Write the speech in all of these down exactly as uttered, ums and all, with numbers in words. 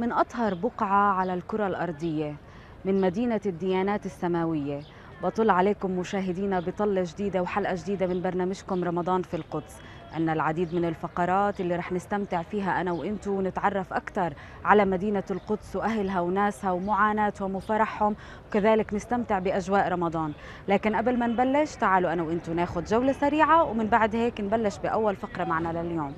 من أطهر بقعة على الكرة الأرضية، من مدينة الديانات السماوية. بطل عليكم مشاهدينا بطلة جديدة وحلقة جديدة من برنامجكم رمضان في القدس. عندنا العديد من الفقرات اللي رح نستمتع فيها أنا وإنتو ونتعرف أكثر على مدينة القدس وأهلها وناسها ومعاناتهم وفرحهم، وكذلك نستمتع بأجواء رمضان. لكن قبل ما نبلش تعالوا أنا وإنتو ناخد جولة سريعة، ومن بعد هيك نبلش بأول فقرة معنا لليوم.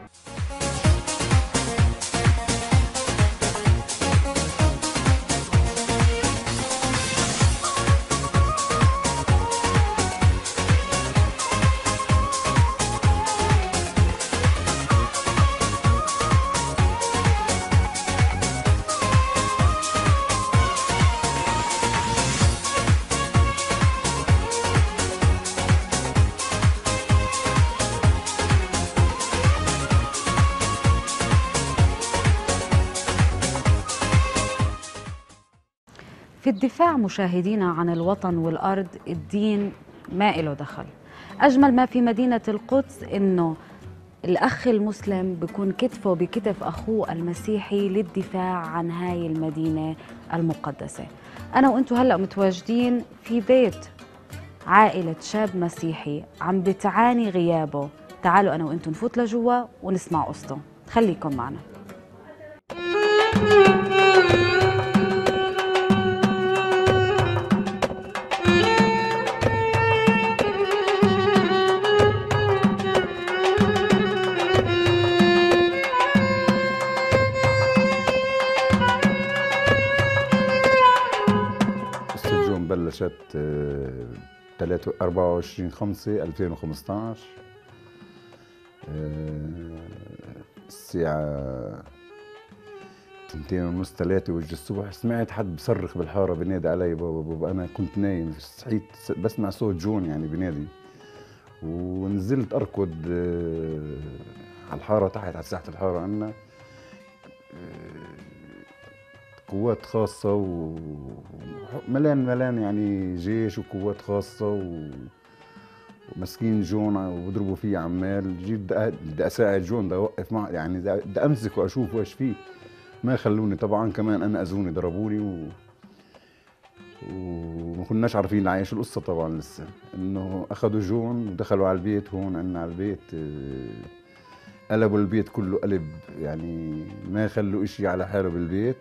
في الدفاع مشاهدينا عن الوطن والأرض، الدين ما إله دخل. أجمل ما في مدينة القدس إنه الأخ المسلم بيكون كتفه بكتف أخوه المسيحي للدفاع عن هاي المدينة المقدسة. أنا وإنتو هلأ متواجدين في بيت عائلة شاب مسيحي عم بتعاني غيابه. تعالوا أنا وإنتو نفوت لجوا ونسمع قصته، خليكم معنا. بلشت أربعة وعشرين خمسة ألفين وخمسطعش الساعة تنتين ونص ثلاثة وجه الصبح. سمعت حد بصرخ بالحارة بنادي علي بابا بابا. أنا كنت نايم، صحيت بسمع صوت جون يعني بنادي، ونزلت أركض على الحارة تحت على ساحة الحارة. عنا قوات خاصة وملان ملان يعني جيش وقوات خاصة ومسكين جون وبضربوا فيه عمال. جيت بدي اساعد جون، بدي اوقف معه يعني، بدي امسكه واشوفه ايش فيه. ما خلوني طبعا، كمان انا اذوني ضربوني و... وما كناش عارفين عايش القصة طبعا لسه. انه اخذوا جون ودخلوا على البيت هون عنا على البيت، قلبوا البيت كله قلب يعني، ما خلوا اشي على حاله بالبيت.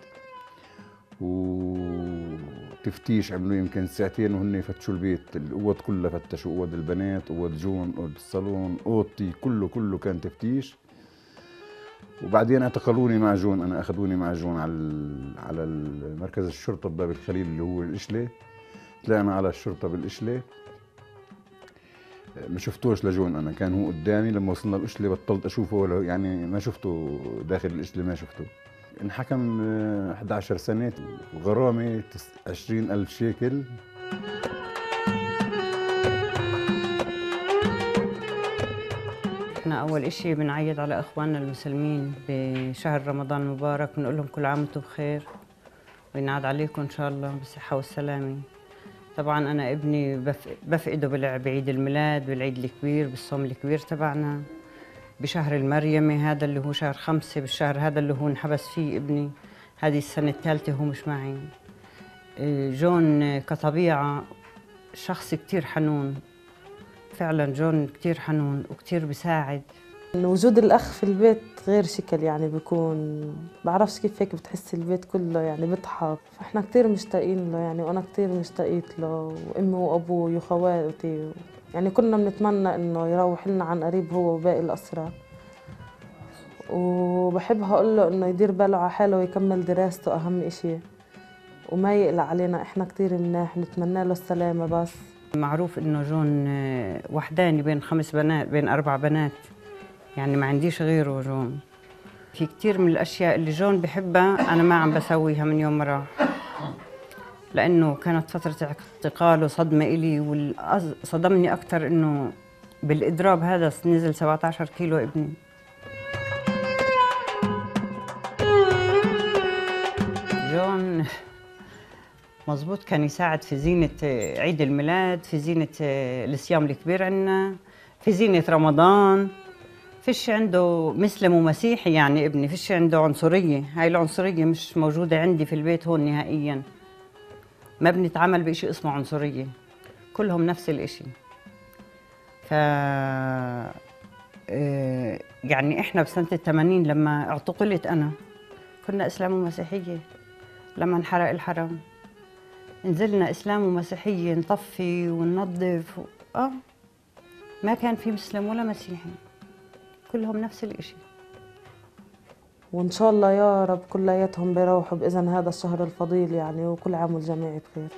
وتفتيش عملوا يمكن ساعتين وهن يفتشوا البيت. الأوض كلها فتشوا، أوض البنات، أوض جون، أوض الصالون، أوضتي، كله كله كان تفتيش. وبعدين اعتقلوني مع جون، أنا أخذوني مع جون على على مركز الشرطة بباب الخليل اللي هو الإشلة. طلعنا على الشرطة بالإشلة، ما شفتوش لجون. أنا كان هو قدامي، لما وصلنا الإشلة بطلت أشوفه يعني، ما شفته داخل الإشلة، ما شفته. انحكم إحدى عشرة سنة وغرامة عشرين ألف شيكل. احنا أول إشي بنعيد على إخواننا المسلمين بشهر رمضان المبارك، بنقول لهم كل عام وانتم بخير وينعاد عليكم إن شاء الله بالصحة والسلامة. طبعا أنا ابني بفقده بعيد الميلاد، بالعيد الكبير، بالصوم الكبير تبعنا، بشهر المريمة هذا اللي هو شهر خمسة، بالشهر هذا اللي هو انحبس فيه ابني. هذه السنة الثالثة هو مش معي. جون كطبيعة شخص كتير حنون، فعلا جون كتير حنون وكتير بيساعد. وجود الأخ في البيت غير شكل يعني، بيكون بعرفش كيف هيك بتحسي البيت كله يعني بيضحك. فإحنا كتير مشتاقين له يعني، وأنا كتير مشتاقيت له، وأمي وأبوي وخواتي يعني، كنا بنتمنى إنه يروح لنا عن قريب هو وباقي الأسرة. وبحب هقول له إنه يدير باله على حاله ويكمل دراسته أهم إشي، وما يقلق علينا. إحنا كتير مناح، نتمنى له السلامة. بس معروف إنه جون وحداني بين خمس بنات، بين أربع بنات يعني، ما عنديش غيره جون. في كتير من الأشياء اللي جون بحبها أنا ما عم بسويها من يوم ما راح، لأنه كانت فترة اعتقاله صدمة إلي. وصدمني أكتر إنه بالإضراب هذا نزل سبعة عشر كيلو ابني. جون مزبوط كان يساعد في زينة عيد الميلاد، في زينة الصيام الكبير عنا، في زينة رمضان، في فيش عنده مسلم ومسيحي، يعني ابني فيش عنده عنصرية. هاي العنصرية مش موجودة عندي في البيت هون نهائيا. ما بنتعامل بشيء اسمه عنصرية، كلهم نفس الاشي. ف يعني احنا بسنة الثمانين لما اعتقلت انا كنا اسلام ومسيحية. لما انحرق الحرم نزلنا اسلام ومسيحية نطفي وننظف و... اه ما كان في مسلم ولا مسيحي، كلهم نفس الاشي. وإن شاء الله يا رب كلياتهم بيروحوا بإذن هذا الشهر الفضيل يعني، وكل عام والجميع بخير.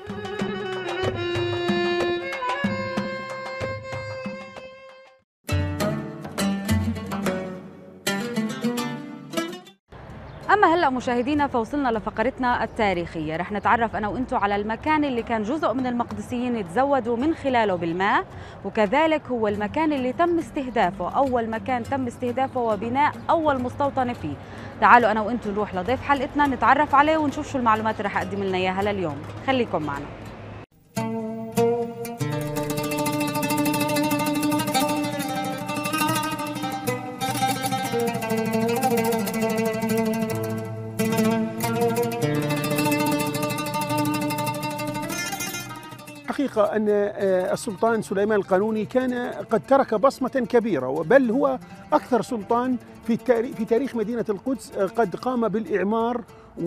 أما هلأ مشاهدينا فوصلنا لفقرتنا التاريخية. رح نتعرف أنا وإنتو على المكان اللي كان جزء من المقدسيين يتزودوا من خلاله بالماء، وكذلك هو المكان اللي تم استهدافه، أول مكان تم استهدافه وبناء أول مستوطنة فيه. تعالوا أنا وإنتو نروح لضيف حلقتنا نتعرف عليه ونشوف شو المعلومات اللي رح أقدم لنا إياها لليوم. خليكم معنا. حقيقة أن السلطان سليمان القانوني كان قد ترك بصمة كبيرة، بل هو أكثر سلطان في في تاريخ مدينة القدس قد قام بالإعمار،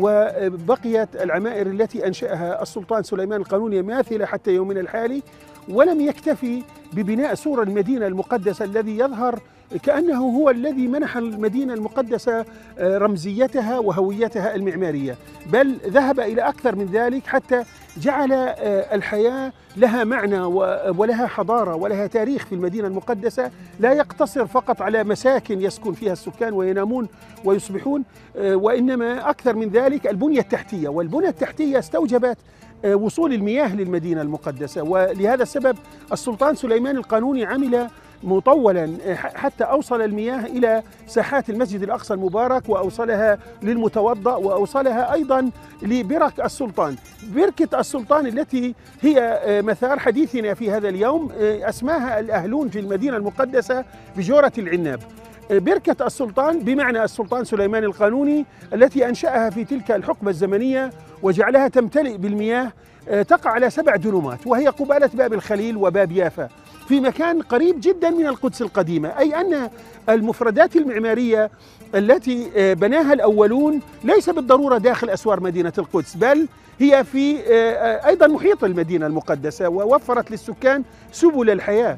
وبقيت العمائر التي أنشأها السلطان سليمان القانوني ماثلة حتى يومنا الحالي. ولم يكتفي ببناء سور المدينة المقدسة الذي يظهر كأنه هو الذي منح المدينة المقدسة رمزيتها وهويتها المعمارية، بل ذهب إلى أكثر من ذلك حتى جعل الحياة لها معنى ولها حضارة ولها تاريخ في المدينة المقدسة، لا يقتصر فقط على مساكن يسكن فيها السكان وينامون ويصبحون، وإنما أكثر من ذلك البنية التحتية. والبنية التحتية استوجبت وصول المياه للمدينة المقدسة، ولهذا السبب السلطان سليمان القانوني عمل مطولا حتى أوصل المياه إلى ساحات المسجد الأقصى المبارك، وأوصلها للمتوضأ، وأوصلها أيضا لبرك السلطان. بركة السلطان التي هي مثار حديثنا في هذا اليوم أسماها الأهلون في المدينة المقدسة بجورة العناب. بركة السلطان بمعنى السلطان سليمان القانوني التي أنشأها في تلك الحقبة الزمنية وجعلها تمتلئ بالمياه، تقع على سبع دنومات، وهي قبالة باب الخليل وباب يافا في مكان قريب جدا من القدس القديمة، أي أن المفردات المعمارية التي بناها الأولون ليس بالضرورة داخل أسوار مدينة القدس، بل هي في أيضا محيط المدينة المقدسة، ووفرت للسكان سبل الحياة،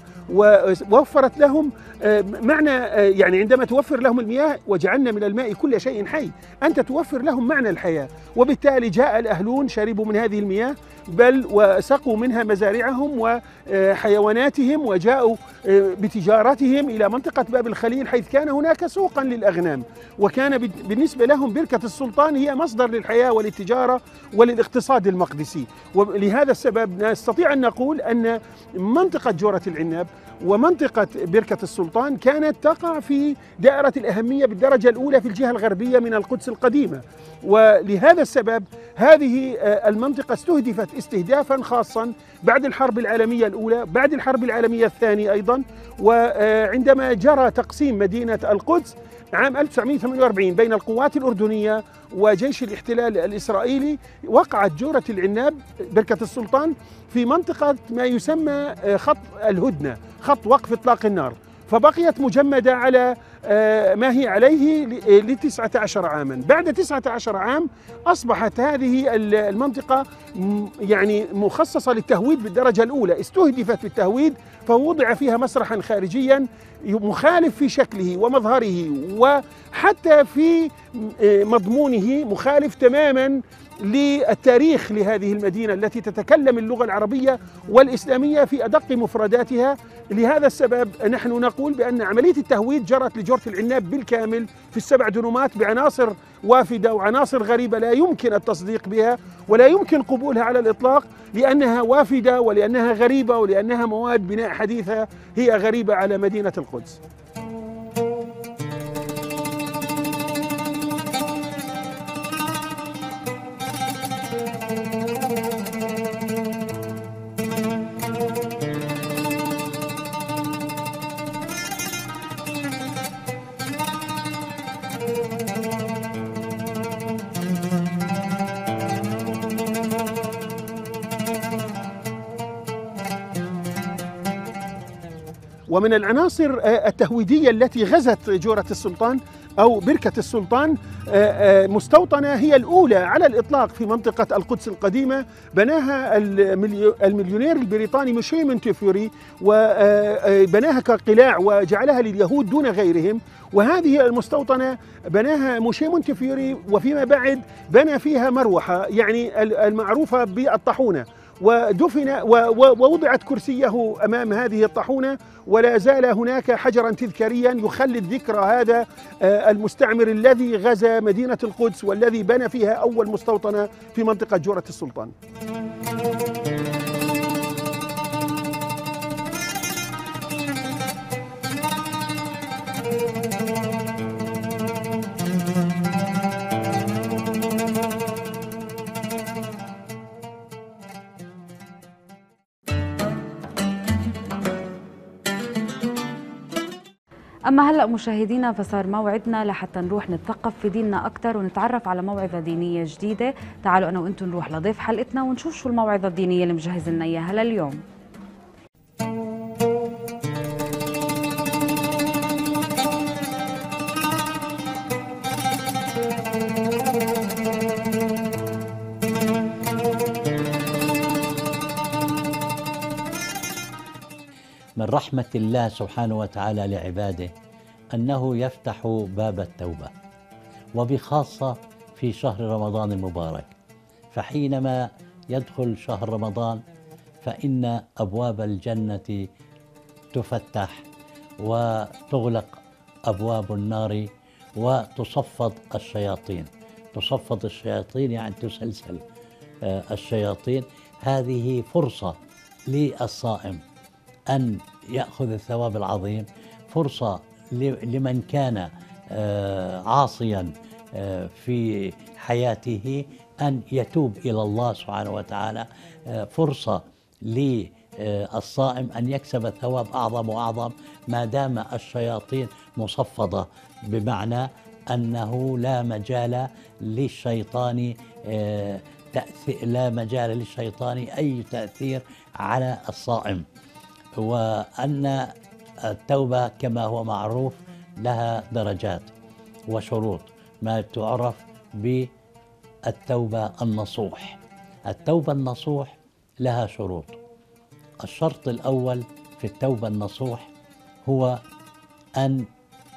ووفرت لهم معنى، يعني عندما توفر لهم المياه وجعلنا من الماء كل شيء حي، أنت توفر لهم معنى الحياة. وبالتالي جاء الأهلون شربوا من هذه المياه، بل وسقوا منها مزارعهم وحيواناتهم، وجاءوا بتجارتهم إلى منطقة باب الخليل حيث كان هناك سوقا للأغنام، وكان بالنسبة لهم بركة السلطان هي مصدر للحياة وللتجارة وللاقتصاد المقدسي. ولهذا السبب نستطيع أن نقول أن منطقة جورة العناب ومنطقة بركة السلطان كانت تقع في دائرة الأهمية بالدرجة الأولى في الجهة الغربية من القدس القديمة. ولهذا السبب هذه المنطقة استهدفت استهدافا خاصا بعد الحرب العالمية الأولى، بعد الحرب العالمية الثانية أيضا، وعندما جرى تقسيم مدينة القدس عام ألف وتسعمائة وثمانية وأربعين بين القوات الأردنية وجيش الاحتلال الإسرائيلي، وقعت جورة العناب بركة السلطان في منطقة ما يسمى خط الهدنة، خط وقف إطلاق النار، فبقيت مجمدة على ما هي عليه لتسعة عشر عاما. بعد تسعة عشر عام أصبحت هذه المنطقة يعني مخصصة للتهويد بالدرجة الأولى، استهدفت بالتهويد فوضع فيها مسرحا خارجيا مخالف في شكله ومظهره وحتى في مضمونه، مخالف تماما للتاريخ لهذه المدينة التي تتكلم اللغة العربية والإسلامية في أدق مفرداتها. لهذا السبب نحن نقول بأن عملية التهويد جرت لجورة العناب بالكامل في السبع دنومات بعناصر وافدة وعناصر غريبة لا يمكن التصديق بها ولا يمكن قبولها على الإطلاق، لأنها وافدة ولأنها غريبة ولأنها مواد بناء حديثة هي غريبة على مدينة القدس. ومن العناصر التهويدية التي غزت جورة السلطان أو بركة السلطان مستوطنة هي الأولى على الإطلاق في منطقة القدس القديمة، بناها المليونير البريطاني موشي مونتيفيوري، وبناها كقلاع وجعلها لليهود دون غيرهم. وهذه المستوطنة بناها موشي مونتيفيوري، وفيما بعد بنى فيها مروحة يعني المعروفة بالطاحونة، ودفن ووضعت كرسيه أمام هذه الطاحونة، ولا زال هناك حجرا تذكاريا يخلد ذكرى هذا المستعمر الذي غزا مدينة القدس والذي بنى فيها أول مستوطنة في منطقة جورة السلطان. أما هلأ مشاهدينا فصار موعدنا لحتى نروح نتثقف في ديننا أكثر ونتعرف على موعظة دينية جديدة. تعالوا أنا وأنتم نروح لضيف حلقتنا ونشوف شو الموعظة الدينية اللي مجهز لنا إياها لليوم. من رحمة الله سبحانه وتعالى لعباده أنه يفتح باب التوبة، وبخاصة في شهر رمضان المبارك. فحينما يدخل شهر رمضان فإن أبواب الجنة تفتح وتغلق أبواب النار وتصفد الشياطين. تصفد الشياطين يعني تسلسل الشياطين. هذه فرصة للصائم أن يأخذ الثواب العظيم، فرصة لمن كان عاصيا في حياته أن يتوب إلى الله سبحانه وتعالى، فرصة للصائم أن يكسب ثواب أعظم وأعظم ما دام الشياطين مصفدة، بمعنى أنه لا مجال للشيطان تأثير لا مجال للشيطان أي تأثير على الصائم. وأن التوبة كما هو معروف لها درجات وشروط، ما تعرف بالتوبة النصوح. التوبة النصوح لها شروط. الشرط الأول في التوبة النصوح هو أن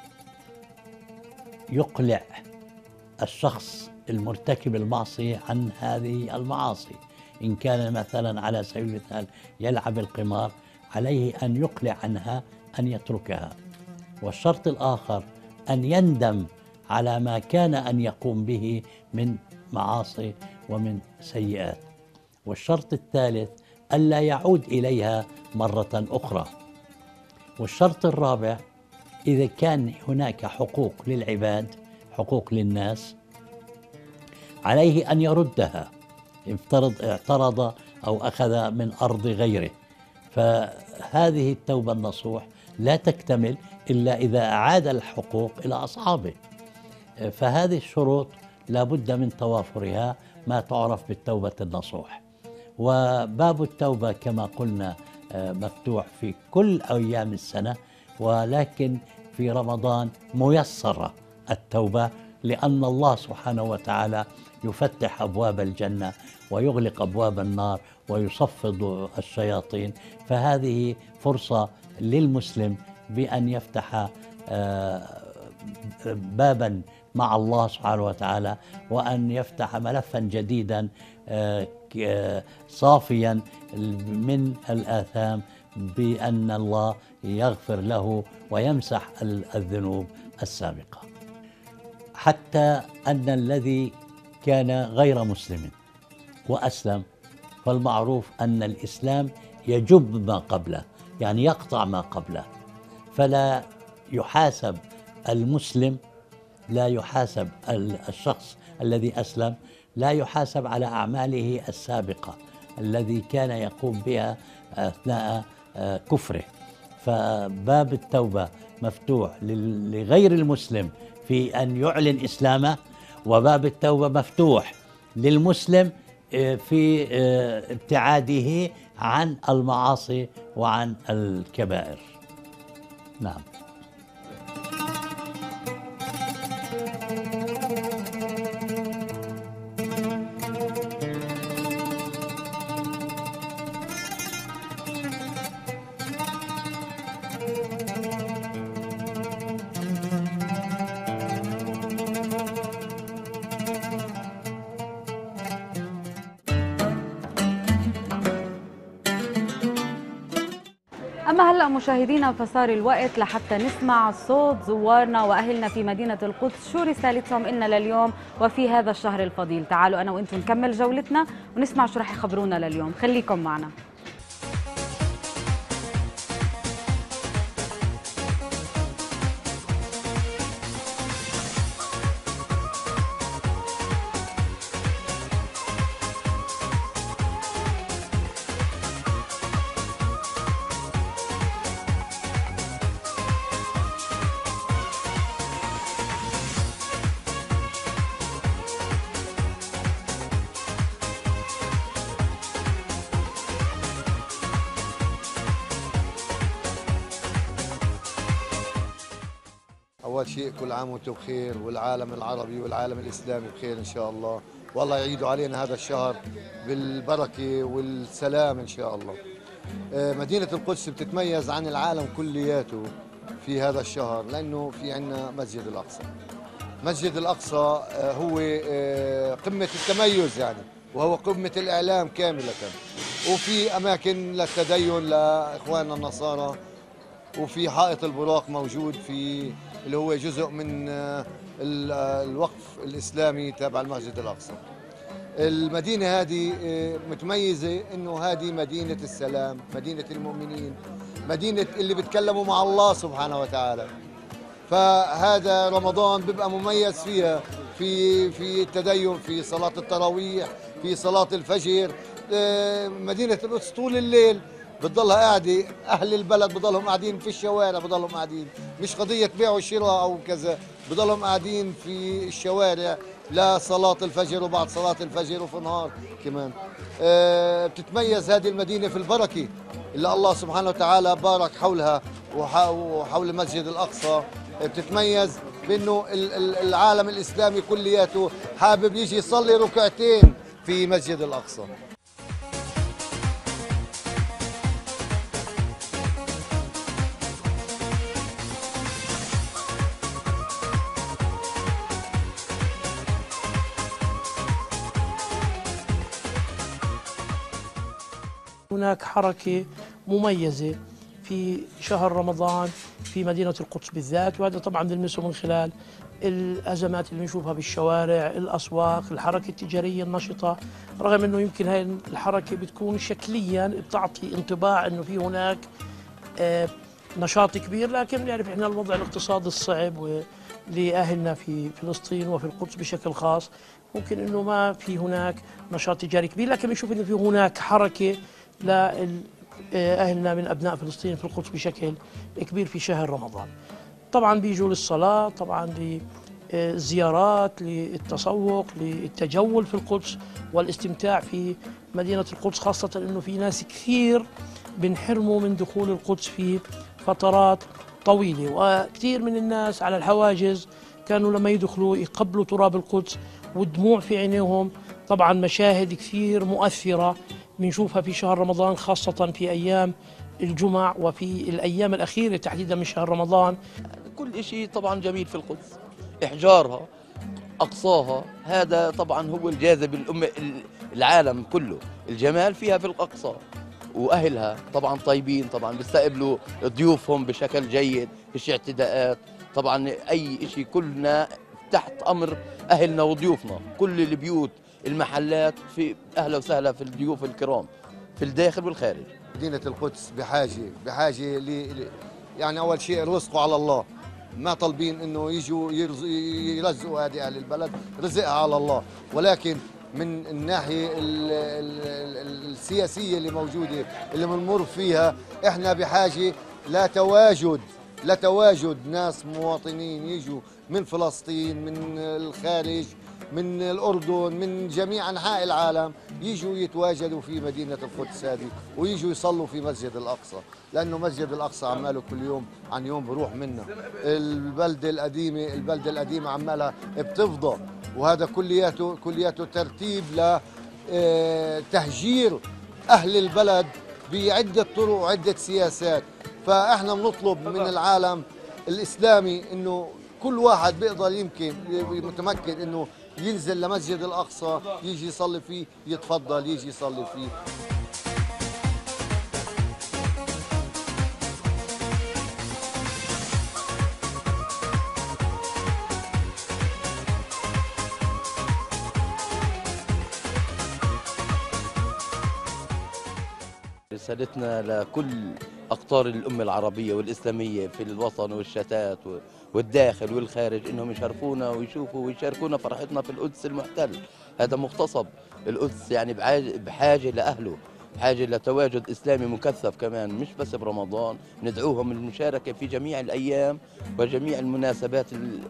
يقلع الشخص المرتكب المعصية عن هذه المعاصي. إن كان مثلا على سبيل المثال يلعب القمار، عليه أن يقلع عنها، أن يتركها. والشرط الآخر أن يندم على ما كان أن يقوم به من معاصي ومن سيئات. والشرط الثالث ألا يعود إليها مرة أخرى. والشرط الرابع إذا كان هناك حقوق للعباد، حقوق للناس، عليه أن يردها، افترض اعترض أو أخذ من أرض غيره. فهذه التوبة النصوح لا تكتمل إلا إذا أعاد الحقوق إلى أصحابه. فهذه الشروط لا بد من توافرها، ما تعرف بالتوبة النصوح. وباب التوبة كما قلنا مفتوح في كل أيام السنة، ولكن في رمضان ميسرة التوبة، لأن الله سبحانه وتعالى يفتح أبواب الجنة ويغلق أبواب النار ويصفد الشياطين. فهذه فرصة للمسلم بأن يفتح بابا مع الله سبحانه وتعالى، وأن يفتح ملفا جديدا صافيا من الآثام، بأن الله يغفر له ويمسح الذنوب السابقة. حتى أن الذي كان غير مسلم وأسلم، فالمعروف أن الإسلام يجب ما قبله، يعني يقطع ما قبله. فلا يحاسب المسلم، لا يحاسب الشخص الذي أسلم، لا يحاسب على أعماله السابقة الذي كان يقوم بها أثناء كفره. فباب التوبة مفتوح لغير المسلم في أن يعلن إسلامه، وباب التوبة مفتوح للمسلم في ابتعاده عن المعاصي وعن الكبائر. نعم. أما هلأ مشاهدينا فصار الوقت لحتى نسمع صوت زوارنا وأهلنا في مدينة القدس، شو رسالتهم إلنا لليوم وفي هذا الشهر الفضيل. تعالوا أنا وإنتم نكمل جولتنا ونسمع شو رح يخبرونا لليوم، خليكم معنا. أول شيء كل عام وأنتم بخير، والعالم العربي والعالم الإسلامي بخير إن شاء الله، والله يعيدوا علينا هذا الشهر بالبركة والسلام إن شاء الله. مدينة القدس بتتميز عن العالم كلياته في هذا الشهر لأنه في عنا مسجد الأقصى. مسجد الأقصى هو قمة التميز يعني، وهو قمة الإعلام كاملة، وفي أماكن للتدين لإخواننا النصارى، وفي حائط البراق موجود في اللي هو جزء من الوقف الإسلامي تابع المسجد الأقصى. المدينة هذه متميزة إنه هذه مدينة السلام، مدينة المؤمنين، مدينة اللي بيتكلموا مع الله سبحانه وتعالى. فهذا رمضان بيبقى مميز فيها في في التدين، في صلاة التراويح، في صلاة الفجر. مدينة القدس طول الليل بتضلها قاعدة، أهل البلد بضلهم قاعدين في الشوارع، بضلهم قاعدين، مش قضية بيع وشراء أو كذا، بضلهم قاعدين في الشوارع لصلاة الفجر وبعد صلاة الفجر وفي النهار كمان. أه بتتميز هذه المدينة في البركة اللي الله سبحانه وتعالى بارك حولها وحول المسجد الأقصى. بتتميز بأنه العالم الإسلامي كلياته حابب يجي يصلي ركعتين في مسجد الأقصى. هناك حركة مميزة في شهر رمضان في مدينة القدس بالذات، وهذا طبعا نلمسه من خلال الأزمات اللي بنشوفها بالشوارع، الأسواق، الحركة التجارية النشطة، رغم أنه يمكن هاي الحركة بتكون شكليا بتعطي انطباع أنه في هناك نشاط كبير، لكن نعرف إحنا الوضع الاقتصادي الصعب لأهلنا في فلسطين وفي القدس بشكل خاص، ممكن أنه ما في هناك نشاط تجاري كبير، لكن بنشوف أنه في هناك حركة لأهلنا من أبناء فلسطين في القدس بشكل كبير في شهر رمضان. طبعا بيجوا للصلاة، طبعا للزيارات، للتسوق، للتجول في القدس والاستمتاع في مدينة القدس، خاصة أنه في ناس كثير بنحرموا من دخول القدس في فترات طويلة، وكثير من الناس على الحواجز كانوا لما يدخلوا يقبلوا تراب القدس والدموع في عينيهم. طبعا مشاهد كثير مؤثرة بنشوفها في شهر رمضان، خاصة في أيام الجمع وفي الأيام الأخيرة تحديدا من شهر رمضان. كل شيء طبعا جميل في القدس، إحجارها، أقصاها، هذا طبعا هو الجاذب الأمة العالم كله، الجمال فيها في الأقصى، وأهلها طبعا طيبين، طبعا بيستقبلوا ضيوفهم بشكل جيد، فيش اعتداءات، طبعا أي شيء كلنا تحت أمر أهلنا وضيوفنا، كل البيوت المحلات في أهلا وسهلا في الضيوف الكرام في الداخل والخارج. مدينة القدس بحاجة بحاجة ل يعني أول شيء رزقوا على الله، ما طالبين إنه يجوا يرزقوا هذه أهل البلد، رزقها على الله، ولكن من الناحية ال ال السياسية اللي موجودة اللي بنمر فيها، إحنا بحاجة لتواجد لتواجد ناس مواطنين يجوا من فلسطين من الخارج من الأردن، من جميع أنحاء العالم يجوا يتواجدوا في مدينة القدس هذه ويجوا يصلوا في مسجد الأقصى، لأنه مسجد الأقصى عماله كل يوم عن يوم بروح منا. البلدة القديمة البلدة القديمة عمالها بتفضى، وهذا كلياته كلياته ترتيب لتهجير أهل البلد بعدة طرق وعدة سياسات. فإحنا بنطلب من العالم الإسلامي إنه كل واحد بيقدر يمكن متمكن إنه ينزل لمسجد الأقصى يجي يصلي فيه، يتفضل يجي يصلي فيه. رسالتنا لكل أقطار الأمة العربية والإسلامية في الوطن والشتات والداخل والخارج إنهم يشرفونا ويشوفوا ويشاركونا فرحتنا في القدس المحتل. هذا مغتصب، القدس يعني بحاجة لأهله، بحاجة لتواجد إسلامي مكثف كمان، مش بس برمضان. ندعوهم للمشاركة في جميع الأيام وجميع المناسبات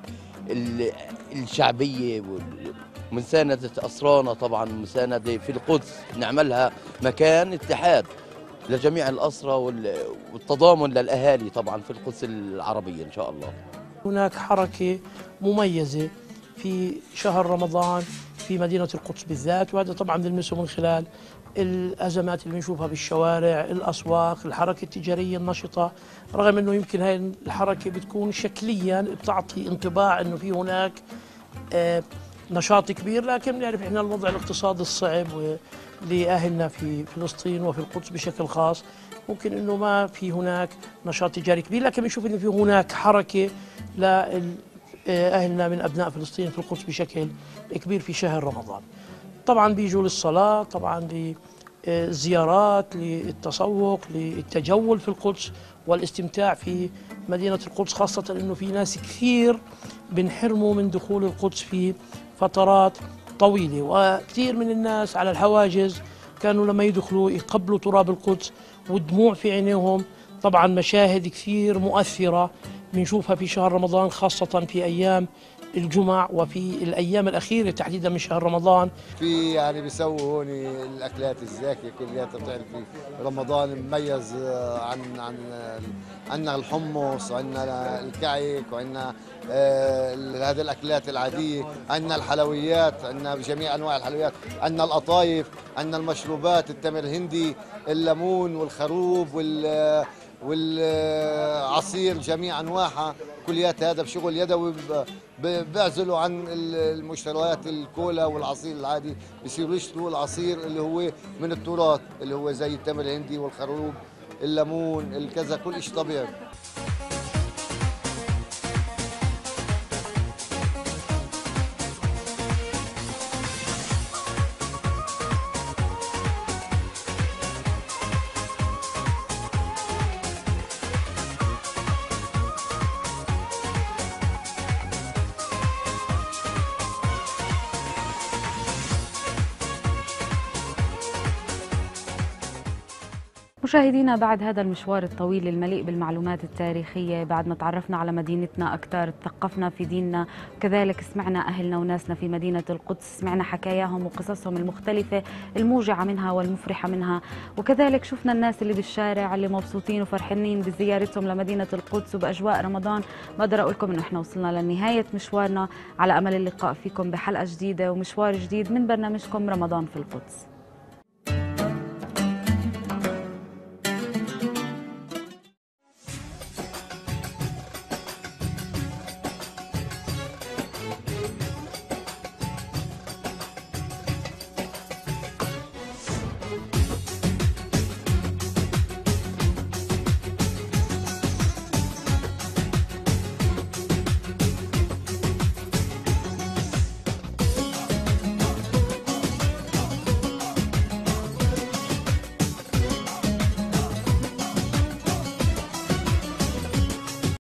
الشعبية، ومساندة أسرانا طبعا، مساندة في القدس نعملها مكان اتحاد لجميع الأسرى والتضامن للأهالي طبعا في القدس العربية إن شاء الله. هناك حركة مميزة في شهر رمضان في مدينة القدس بالذات، وهذا طبعا بنلمسه من خلال الأزمات اللي بنشوفها بالشوارع، الأسواق، الحركة التجارية النشطة. رغم أنه يمكن هاي الحركة بتكون شكليا بتعطي انطباع أنه في هناك آه نشاط كبير، لكن بنعرف احنا الوضع الاقتصادي الصعب لأهلنا في فلسطين وفي القدس بشكل خاص، ممكن انه ما في هناك نشاط تجاري كبير، لكن بنشوف انه في هناك حركه لأهلنا من ابناء فلسطين في القدس بشكل كبير في شهر رمضان. طبعا بيجوا للصلاه، طبعا للزيارات، للتسوق، للتجول في القدس والاستمتاع في مدينه القدس، خاصه انه في ناس كثير بنحرموا من دخول القدس في فترات طويلة، وكثير من الناس على الحواجز كانوا لما يدخلوا يقبلوا تراب القدس والدموع في عينيهم. طبعا مشاهد كثير مؤثرة بنشوفها في شهر رمضان، خاصة في أيام الجمع وفي الأيام الأخيرة تحديدا من شهر رمضان. في يعني بيسووا هون الأكلات الزاكية كلها، بتعرفي رمضان مميز عن عن عندنا الحمص وعندنا الكعك وعندنا آه هذه الأكلات العادية، عندنا الحلويات، عندنا بجميع أنواع الحلويات، عندنا القطايف، عندنا المشروبات، التمر الهندي، الليمون والخروب وال والعصير جميع انواعها، كليات هذا بشغل يدوي، بيعزلوا عن المشتريات الكولا والعصير العادي، بيصيروا يشتروا العصير اللي هو من التراث، اللي هو زي التمر الهندي والخروب، الليمون، الكذا، كل شيء طبيعي. مشاهدينا، بعد هذا المشوار الطويل المليء بالمعلومات التاريخية، بعد ما تعرفنا على مدينتنا أكثر، تثقفنا في ديننا، وكذلك سمعنا أهلنا وناسنا في مدينة القدس، سمعنا حكاياهم وقصصهم المختلفة الموجعة منها والمفرحة منها، وكذلك شفنا الناس اللي بالشارع اللي مبسوطين وفرحانين بزيارتهم لمدينة القدس وبأجواء رمضان. بقدر أقول لكم إنه إحنا وصلنا لنهاية مشوارنا، على أمل اللقاء فيكم بحلقة جديدة ومشوار جديد من برنامجكم رمضان في القدس.